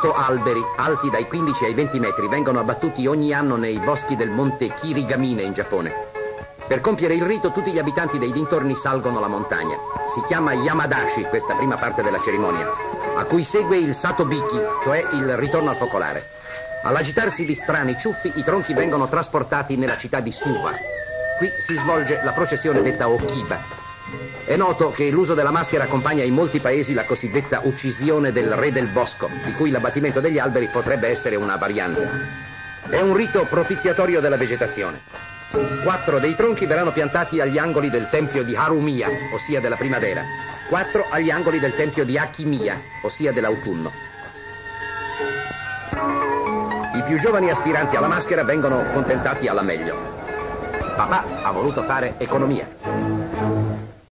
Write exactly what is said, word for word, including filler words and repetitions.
cento alberi alti dai quindici ai venti metri vengono abbattuti ogni anno nei boschi del monte Kirigamine in Giappone. Per compiere il rito tutti gli abitanti dei dintorni salgono la montagna. Si chiama Yamadashi questa prima parte della cerimonia, a cui segue il Satobiki, cioè il ritorno al focolare. All'agitarsi di strani ciuffi i tronchi vengono trasportati nella città di Suva. Qui si svolge la processione detta Okiba. È noto che l'uso della maschera accompagna in molti paesi la cosiddetta uccisione del re del bosco, di cui l'abbattimento degli alberi potrebbe essere una variante. È un rito propiziatorio della vegetazione. Quattro dei tronchi verranno piantati agli angoli del tempio di Harumiya, ossia della primavera. Quattro agli angoli del tempio di Akimiya, ossia dell'autunno. I più giovani aspiranti alla maschera vengono contentati alla meglio. Papà ha voluto fare economia.